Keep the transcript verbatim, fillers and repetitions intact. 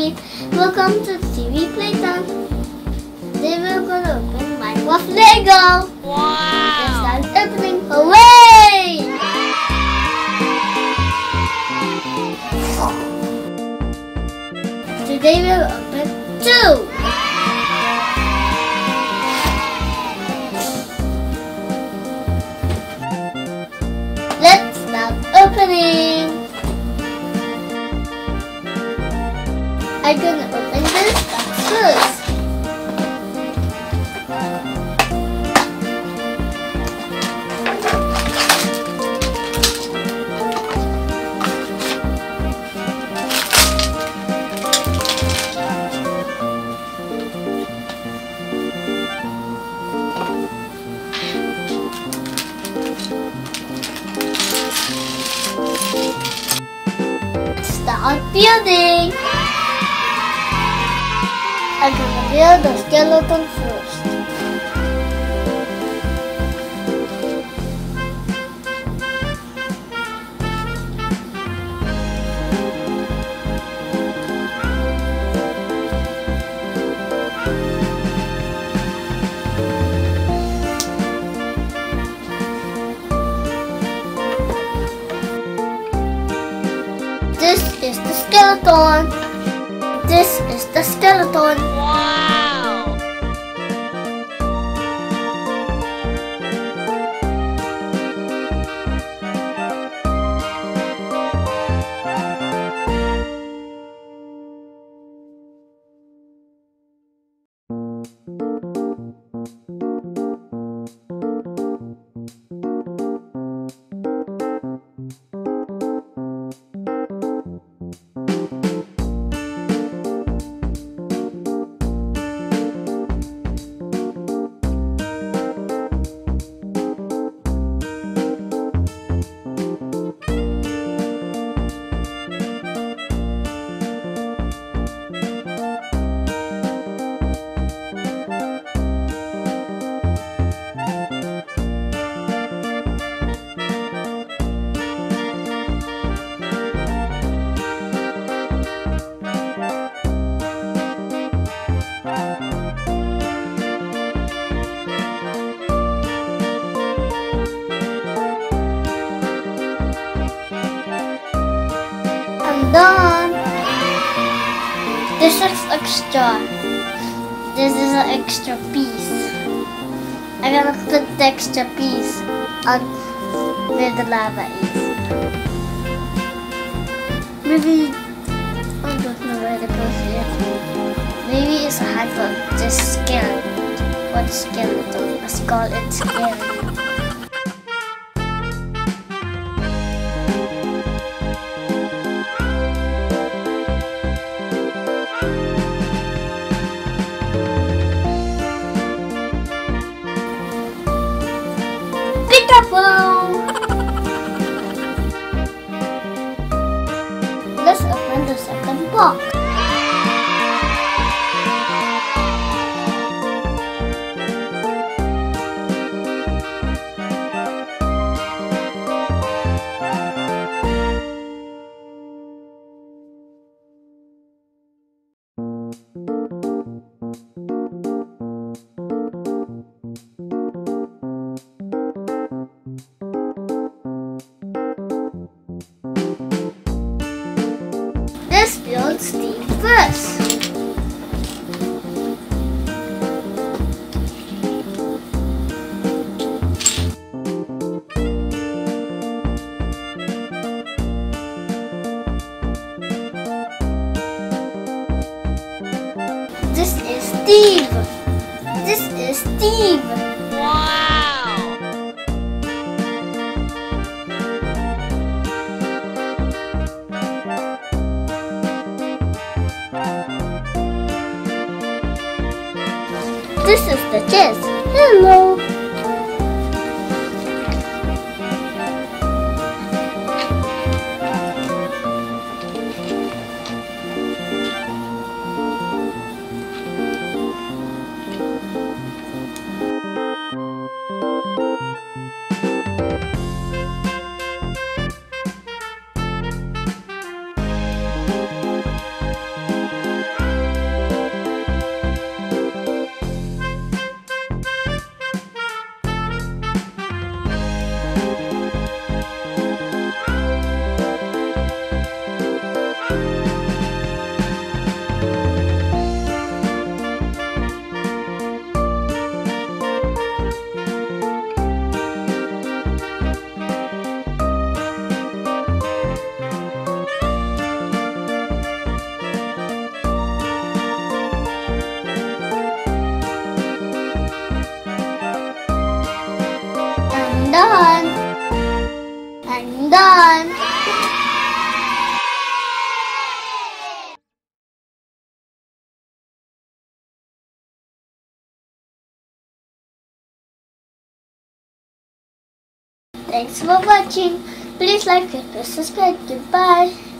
Timmie. Welcome to Timmie Playtime. Today we're gonna open Minecraft Lego. Wow! Let's start opening. Away! Today we'll open two. Let's start opening. I'm gonna open this box first. Start building. I'm gonna build the skeleton first. This is the skeleton. This is the skeleton. Wow! Done. This is extra. This is an extra piece. I'm gonna put the extra piece on where the lava is. Maybe I don't know where to put it. Maybe it's a hard for the skeleton. For the skeleton, let's call it skeleton. Let's open the second box. Let's build Steve first. This is Steve. This is Steve. Wow! This is the chest. Hello. I'm done. I'm done. Thanks for watching. Please like and subscribe. Goodbye.